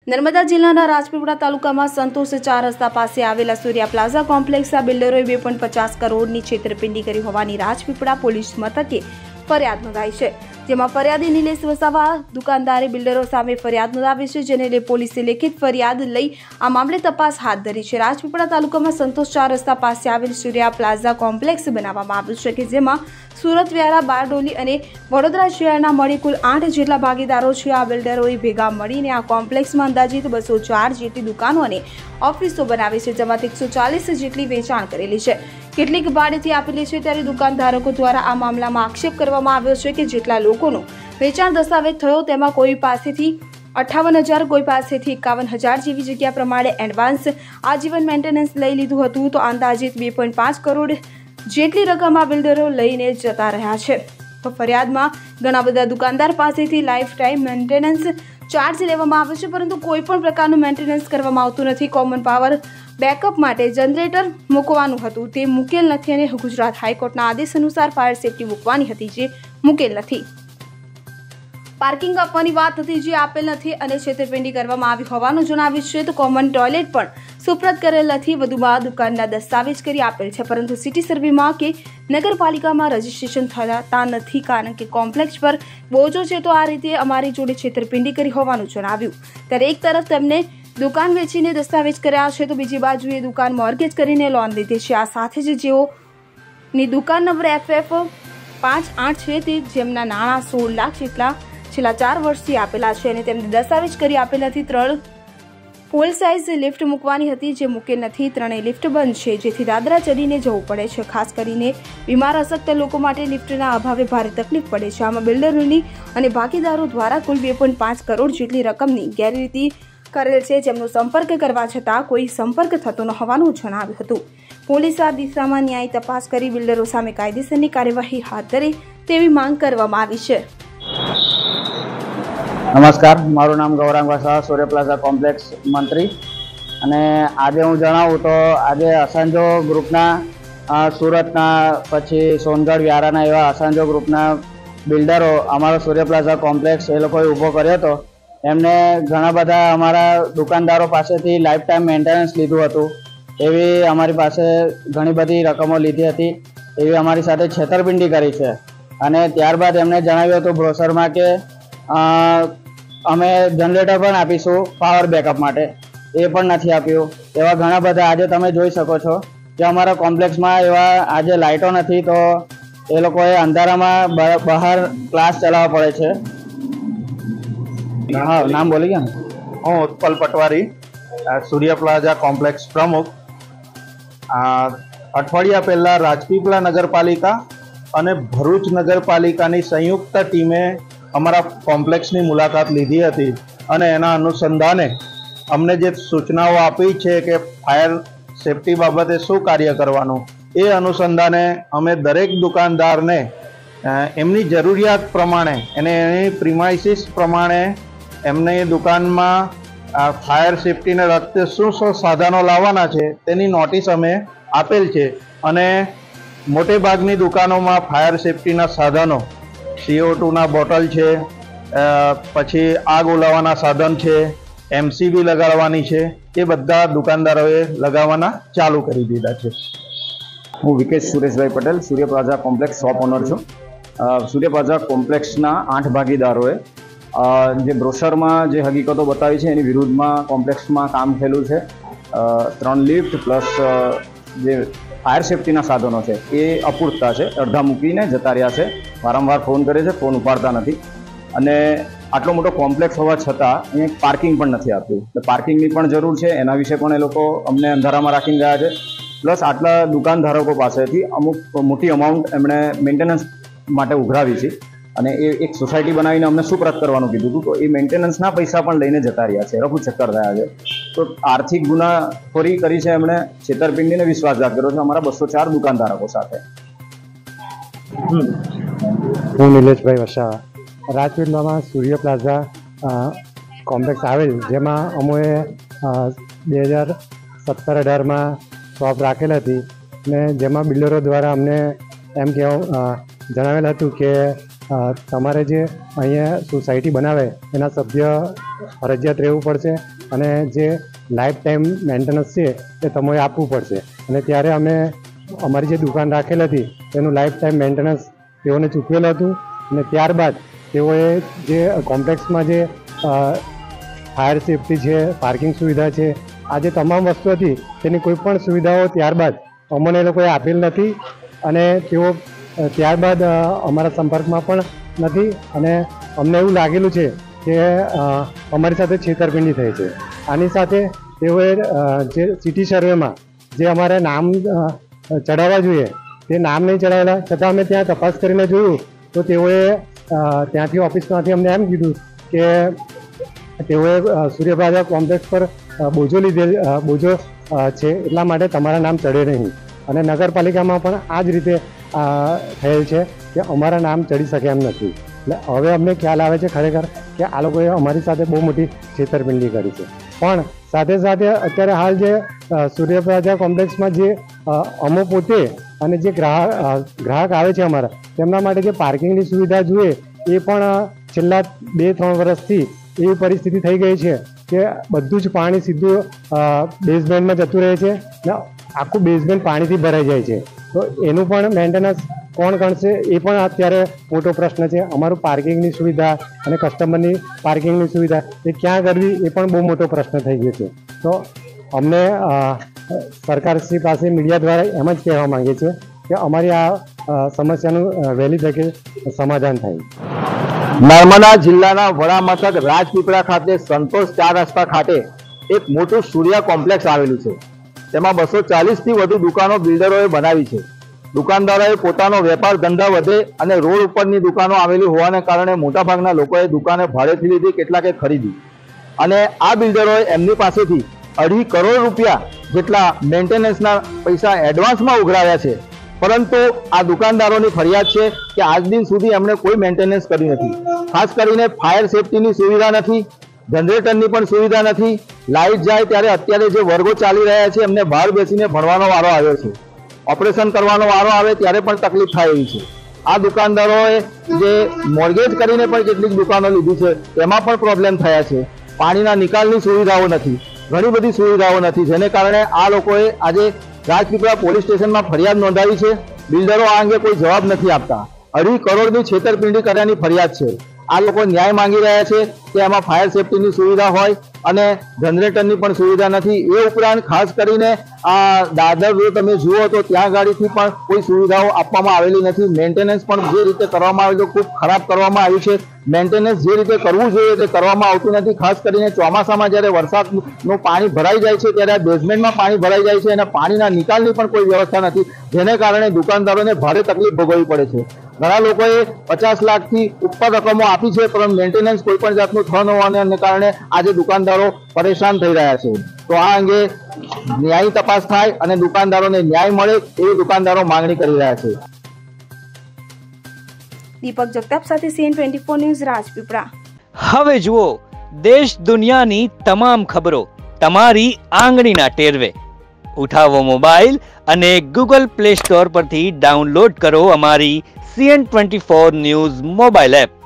નર્મદા જિલ્લાના રાજપીપળા તાલુકામાં સંતોષ 4 રસ્તા પાસે આવેલા સૂર્યા પ્લાઝા કોમ્પ્લેક્સના બિલ્ડરોએ 2.50 કરોડની છેતરપિંડી કરી હોવાની રાજપીપળા પોલીસ મથકે ફરિયાદ નોંધાઈ છે, જેમાં ફરિયાદી નિલેશ વસાવા દુકાનદારે બિલ્ડરો સામે ફરિયાદ નોંધાવી છે, જેને લઈ પોલીસે લેખિત ફરિયાદ લઈ આ મામલે તપાસ હાથ ધરી છે। રાજપીપળા તાલુકામાં સંતોષ 4 રસ્તા પાસે આવેલ સૂર્યા પ્લાઝા કોમ્પ્લેક્સ બનાવવામાં આવ્યું છે કે જેમાં સુરત, વ્યારા, બારડોલી અને વડોદરા શહેરના મળી કુલ 8 જેટલા ભાગીદારો છે। આ બિલ્ડરોએ ભેગા મળીને આ કોમ્પ્લેક્સમાં અંદાજિત 204 જેટલી દુકાનો અને ઓફિસો બનાવી છે, જેમાંથી 140 જેટલી વેચાણ કરેલી છે, કેટલીક ભાડેથી આપેલી છે। ત્યારે દુકાનધારકો દ્વારા આ મામલામાં આક્ષેપ કરવામાં આવ્યો છે કે જેટલા લોકોનો વેચાણ દસ્તાવેજ થયો તેમાં કોઈ પાસેથી 58,000, કોઈ પાસેથી 51,000 જેવી જગ્યા પ્રમાણે એડવાન્સ આજીવન મેન્ટેનન્સ લઈ લીધું હતું, તો અંદાજિત 2.5 કરોડ જેટલી રકમ આ બિલ્ડરો લઈને જતા રહ્યા છે। તો ફરિયાદમાં ઘણા બધા દુકાનદાર પાસેથી લાઈફ ટાઈમ મેન્ટેનન્સ ચાર્જ લેવામાં આવે છે, પરંતુ કોઈ પણ પ્રકારનું મેન્ટેનન્સ કરવામાં આવતું નથી। કોમન પાવર બેકઅપ માટે જનરેટર મૂકવાનું હતું, તે મૂકેલ નથી અને ગુજરાત હાઈકોર્ટના આદેશ અનુસાર ફાયર સેફટી મૂકવાની હતી, જે મૂકેલ નથી। પાર્કિંગ આપવાની વાત હતી, જે આપેલ નથી અને છેતરપિંડી કરવામાં આવી હોવાનું જણાવ્યું છે। તો કોમન ટોયલેટ પણ સુપ્રત કરેલ નથી। વધુમાં દુકાનના દસ્તાવેજ કરી આપેલ છે, પરંતુ સિટી સર્વેમાં કે નગરપાલિકામાં રજીસ્ટ્રેશન થતા નથી, કારણ કે કોમ્પ્લેક્સ પર બોજો છે। તો આ રીતે અમારી જોડે છેતરપિંડી કરી હોવાનું જણાવ્યું। ત્યારે એક તરફ તેમને દુકાન વેચીને દસ્તાવેજ કર્યા છે, તો બીજી બાજુએ દુકાન મોર્ગેજ કરીને લોન લીધી છે। આ સાથે જ જેઓની દુકાન નંબર FF58 છે, તે જેમના નાણાં 16 લાખ જેટલા છેલ્લા 4 વર્ષથી આપેલા છે અને તેમને દસ્તાવેજ કરી આપેલ નથી। 3 ફૂલ સાઇઝ લિફ્ટ મૂકવાની હતી, જે મૂકેલ નથી। 3 લિફ્ટ બંધ છે, જેથી દાદરા ચડીને જવું પડે છે। ખાસ કરીને બીમાર અશક્ત લોકો માટે લિફ્ટના અભાવે ભારે તકલીફ પડે છે। આમાં બિલ્ડરોની અને ભાગીદારો દ્વારા કુલ 2.5 કરોડ જેટલી રકમની ગેરરીતિ કરેલ છે, જેમનો સંપર્ક કરવા છતાં કોઈ સંપર્ક થતો ન હોવાનું જણાવ્યું હતું। પોલીસ આ દિશામાં ન્યાયી તપાસ કરી બિલ્ડરો સામે કાયદેસરની કાર્યવાહી હાથ ધરે તેવી માંગ કરવામાં આવી છે। નમસ્કાર, મારું નામ ગૌરાંગ વસાવા, સૂર્ય પ્લાઝા કોમ્પ્લેક્સ મંત્રી। અને આજે હું જણાવું તો આજે અસાંજો ગ્રુપના સુરતના પછી સોનગઢ, વ્યારાના એવા અસાંજો ગ્રુપના બિલ્ડરો અમારો સૂર્ય પ્લાઝા કોમ્પ્લેક્સ એ લોકોએ ઊભો કર્યો હતો। એમને ઘણા બધા અમારા દુકાનદારો પાસેથી લાઈફ ટાઈમ મેન્ટેનન્સ લીધું હતું, એવી અમારી પાસે ઘણી બધી રકમો લીધી હતી, એવી અમારી સાથે છેતરપિંડી કરી છે। અને ત્યારબાદ એમને જણાવ્યું હતું બ્રોશરમાં કે અમે જનરેટર પણ આપીશું પાવર બેકઅપ માટે, એ પણ નથી આપ્યું। એવા ઘણા બધા આજે તમે જોઈ શકો છો કે અમારા કોમ્પ્લેક્સમાં એવા આજે લાઇટો નથી, તો એ લોકોએ અંધારામાં બહાર ક્લાસ ચલાવવા પડે છે। હા, નામ બોલી ગયા ને? હું ઉત્પલ પટવારી, સૂર્ય પ્લાઝા કોમ્પ્લેક્સ પ્રમુખ। અઠવાડિયા પહેલાં રાજપીપળા નગરપાલિકા અને ભરૂચ નગરપાલિકાની સંયુક્ત ટીમે અમારા કોમ્પ્લેક્સની મુલાકાત લીધી હતી અને એના અનુસંધાને અમને જે સૂચનાઓ આપી છે કે ફાયર સેફટી બાબતે શું કાર્ય કરવાનું, એ અનુસંધાને અમે દરેક દુકાનદારને એમની જરૂરિયાત પ્રમાણે અને એની પ્રિમાઇસીસ પ્રમાણે એમની દુકાનમાં ફાયર સેફટીને લગતે શું સાધનો લાવવાના છે તેની નોટિસ અમે આપેલ છે। અને મોટે ભાગની દુકાનોમાં ફાયર સેફટીના સાધનો, CO2ના બોટલ છે, પછી આગ ઓલાવવાના સાધન છે, MCB લગાડવાની છે, એ બધા દુકાનદારોએ લગાવવાના ચાલુ કરી દીધા છે। હું Vikesh Sureshbhai Patel, Surya plaza complex shop owner છું। સૂર્ય પ્લાઝા કોમ્પ્લેક્સના 8 ભાગીદારોએ જે બ્રોશરમાં જે હકીકતો બતાવી છે એની વિરુદ્ધમાં કોમ્પ્લેક્સમાં કામ થયેલું છે। 3 લિફ્ટ પ્લસ જે ફાયર સેફટીના સાધનો છે એ અપૂરતા છે, અડધા મૂકીને જતા રહ્યા છે। વારંવાર ફોન કરે છે, ફોન ઉપાડતા નથી। અને આટલો મોટો કોમ્પ્લેક્સ હોવા છતાં અહીંયા પાર્કિંગ પણ નથી આપ્યું, તો પાર્કિંગની પણ જરૂર છે, એના વિશે પણ એ લોકો અમને અંધારામાં રાખીને ગયા છે। પ્લસ આટલા દુકાનધારકો પાસેથી અમુક મોટી અમાઉન્ટ એમણે મેન્ટેનન્સ માટે ઉઘરાવી છે અને એ એક સોસાયટી બનાવીને અમને સુપ્રત કરવાનું કીધું હતું, તો એ મેન્ટેનન્સના પૈસા પણ લઈને જતા રહ્યા છે, રફુ ચક્કર થયા છે। તો આર્થિક ગુનાખોરી કરી છે એમણે, છેતરપિંડીને વિશ્વાસઘાત કર્યો છે અમારા 204 દુકાનધારકો સાથે। હું નિલેશભાઈ વસાવા, રાજપીપળામાં સૂર્ય પ્લાઝા કોમ્પ્લેક્સ આવેલ, જેમાં અમે 2017-18માં શોપ રાખેલ હતી ને જેમાં બિલ્ડરો દ્વારા અમને એમ કહેવા જણાવેલ હતું કે તમારે જે અહીંયા સોસાયટી બનાવે એના સભ્ય ફરજિયાત રહેવું પડશે અને જે લાઈફ ટાઈમ મેન્ટેનન્સ છે એ તમારે આપવું પડશે. અને ત્યારે અમે અમારી જે દુકાન રાખેલ હતી તેનું લાઈફ ટાઈમ મેન્ટેનન્સ તેઓને ચૂકવેલું હતું. અને ત્યારબાદ તેઓએ જે કોમ્પ્લેક્સમાં જે ફાયર સેફટી છે, પાર્કિંગ સુવિધા છે, આ જે તમામ વસ્તુ હતી તેની કોઈ પણ સુવિધાઓ ત્યારબાદ અમને એ લોકોએ આપેલ નથી અને તેઓ ત્યારબાદ અમારા સંપર્કમાં પણ નથી. અને અમને એવું લાગેલું છે કે અમારી સાથે છેતરપિંડી થઈ છે. આની સાથે તેઓએ જે સિટી સર્વેમાં જે અમારે નામ ચડાવવા જોઈએ તે નામ નહીં ચડાવેલા, છતાં અમે ત્યાં તપાસ કરીને જોયું તો તેઓએ ત્યાંથી ઓફિસમાંથી અમને એમ કીધું કે તેઓએ સૂર્યપ્લાઝા કોમ્પ્લેક્સ પર બોજો છે એટલા માટે તમારા નામ ચડે નહીં. અને નગરપાલિકામાં પણ આ જ રીતે થયેલ છે કે અમારા નામ ચડી શકે એમ નથી. એટલે હવે અમને ખ્યાલ આવે છે ખરેખર કે આ લોકોએ અમારી સાથે બહુ મોટી છેતરપિંડી કરી છે. પણ સાથે સાથે અત્યારે હાલ જે સૂર્યપ્લાઝા કોમ્પ્લેક્સમાં જે અમો પોતે અને જે ગ્રાહક આવે છે અમારા, તેમના માટે જે પાર્કિંગની સુવિધા જોઈએ એ પણ છેલ્લા 2-3 વર્ષથી એવી પરિસ્થિતિ થઈ ગઈ છે કે બધું જ પાણી સીધું બેઝમેન્ટમાં જતું રહે છે ને આખું બેઝમેન્ટ પાણીથી ભરાઈ જાય છે. તો એનું પણ મેન્ટેનન્સ કોણ કરશે એ પણ અત્યારે મોટો પ્રશ્ન છે. અમારું પાર્કિંગની સુવિધા અને કસ્ટમરની પાર્કિંગની સુવિધા એ ક્યાં કરવી એ પણ બહુ મોટો પ્રશ્ન થઈ ગયો છે. તો અમને સરકારશ્રી પાસે મીડિયા દ્વારા એમ જ કહેવા માંગીએ છીએ કે અમારી આ સમસ્યાનું વહેલી તકે સમાધાન થાય. નર્મદા જિલ્લાના વડા મથક રાજપીપળા ખાતે સંતોષ 4 રસ્તા ખાતે એક મોટું સૂર્ય કોમ્પ્લેક્સ આવેલું છે. તેમાં 240 થી વધુ દુકાનો બિલ્ડરોએ બનાવી છે. દુકાનદારોએ પોતાનો વેપાર ધંધા વધે અને રોડ ઉપરની દુકાનો આવેલી હોવાને કારણે મોટાભાગના લોકોએ દુકાને ભાડેથી લીધી, કેટલાકે ખરીદી. અને આ બિલ્ડરોએ એમની પાસેથી 2.5 કરોડ રૂપિયા જેટલા મેન્ટેનન્સના પૈસા એડવાન્સમાં ઉઘરાવ્યા છે. પરંતુ આ દુકાનદારોની ફરિયાદ છે કે આજ દિન સુધી એમણે કોઈ મેન્ટેનન્સ કર્યું નથી. ખાસ કરીને ફાયર સેફટીની સુવિધા નથી, જનરેટરની પણ સુવિધા નથી. લાઇટ જાય ત્યારે અત્યારે જે વર્ગો ચાલી રહ્યા છે એમને બહાર બેસીને ભણવાનો વારો આવ્યો છે. ઓપરેશન કરવાનો વારો આવે ત્યારે પણ તકલીફ થાય એવી છે. આ દુકાનદારોએ જે મોર્ગેજ કરીને પણ કેટલીક દુકાનો લીધી છે તેમાં પણ પ્રોબ્લેમ થયા છે. પાણીના નિકાલની સુવિધાઓ નથી, ઘણી બધી સુવિધાઓ નથી, જેને કારણે આ લોકોએ આજે રાજપીપળા પોલીસ સ્ટેશનમાં ફરિયાદ નોંધાવી છે. બિલ્ડરો આ અંગે કોઈ જવાબ નથી આપતા. 2.5 કરોડની છેતરપિંડી કર્યાની ફરિયાદ છે. આ લોકો ન્યાય માંગી રહ્યા છે કે એમાં ફાયર સેફટીની સુવિધા હોય અને જનરેટરની પણ સુવિધા નથી. એ ઉપરાંત ખાસ કરીને આ દાદર જો તમે જુઓ તો ત્યાં ગાડીથી પણ કોઈ સુવિધાઓ આપવામાં આવેલી નથી. મેન્ટેનન્સ પણ જે રીતે કરવામાં આવેલું ખૂબ ખરાબ કરવામાં આવ્યું છે. મેન્ટેનન્સ જે રીતે કરવું જોઈએ તે કરવામાં આવતું નથી. ખાસ કરીને ચોમાસામાં જ્યારે વરસાદનું પાણી ભરાઈ જાય છે ત્યારે બેઝમેન્ટમાં પાણી ભરાઈ જાય છે અને પાણીના નિકાલની પણ કોઈ વ્યવસ્થા નથી, જેને કારણે દુકાનદારોને ભારે તકલીફ ભોગવવી પડે છે. ઘણા લોકોએ 50 લાખથી ઉપર રકમો આપી છે, પરંતુ મેન્ટેનન્સ કોઈ પણ જાતનું થયું ન હોવાને કારણે આજે દુકાનદારો પરેશાન થઈ રહ્યા છે. તો આ અંગે ન્યાયી તપાસ થાય અને દુકાનદારોને ન્યાય મળે એવી દુકાનદારો માંગણી કરી રહ્યા છે. દીપક જગતાપ સાથે CN24 ન્યૂઝ રાજપીપળા. હવે જુઓ દેશ દુનિયાની તમામ ખબરો તમારી આંગળીના ટેરવે. ઉઠાવો મોબાઈલ અને Google Play Store પરથી ડાઉનલોડ કરો અમારી CN24 ન્યૂઝ મોબાઈલ એપ.